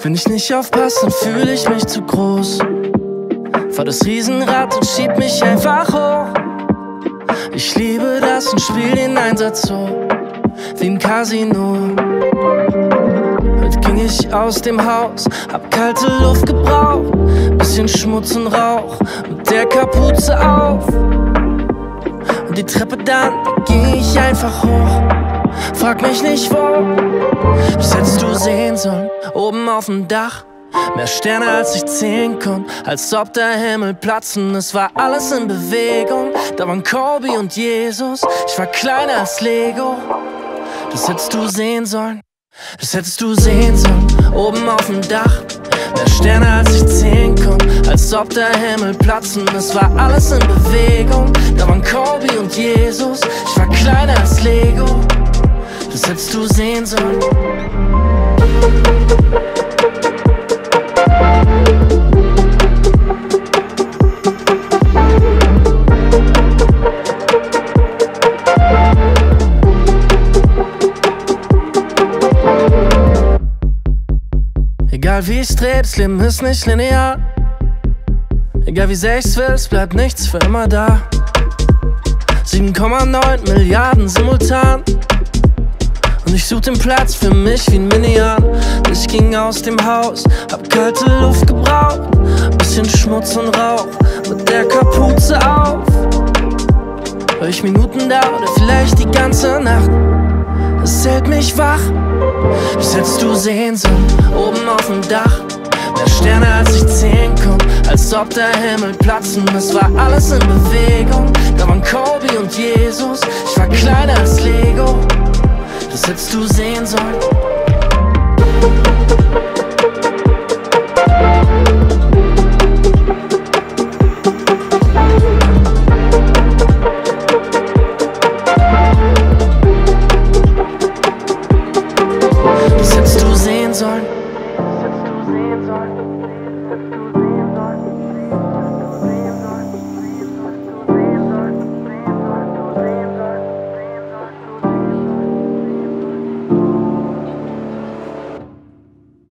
Wenn ich nicht aufpasse, dann fühle ich mich zu groß. Fahr das Riesenrad und schieb mich einfach hoch. Ich liebe das und spiel den Einsatz so, wie im Casino. Heute ging ich aus dem Haus, hab kalte Luft gebraucht, bisschen Schmutz und Rauch mit der Kapuze auf. Und die Treppe dann, da ging ich einfach hoch. Frag mich nicht wo, das hättest du sehen sollen, oben auf dem Dach. Mehr Sterne als ich zählen konnte, als ob der Himmel platzen. Es war alles in Bewegung, da waren Kobe und Jesus. Ich war kleiner als Lego, das hättest du sehen sollen. Das hättest du sehen sollen, oben auf dem Dach. Mehr Sterne als ich zählen konnte, als ob der Himmel platzen. Es war alles in Bewegung, da waren Kobe und Jesus. Ich war kleiner als Lego, das hättest du sehen sollen. Egal wie ich's dreh, das Leben ist nicht linear. Egal wie sehr ich's will, es bleibt nichts für immer da. 7,9 Milliarden simultan. Und ich such den Platz für mich wie ein Minion. Ich ging aus dem Haus, hab kalte Luft gebraucht, bisschen Schmutz und Rauch mit der Kapuze auf. Hör ich Minuten da oder vielleicht die ganze Nacht, es hält mich wach. Das hättest du sehen sollen, oben auf dem Dach. Mehr Sterne als ich zählen konnte, als ob der Himmel platzen. Es war alles in Bewegung, da waren Kobe und Jesus. Ich war kleiner als Lego, das hättest du sehen sollen.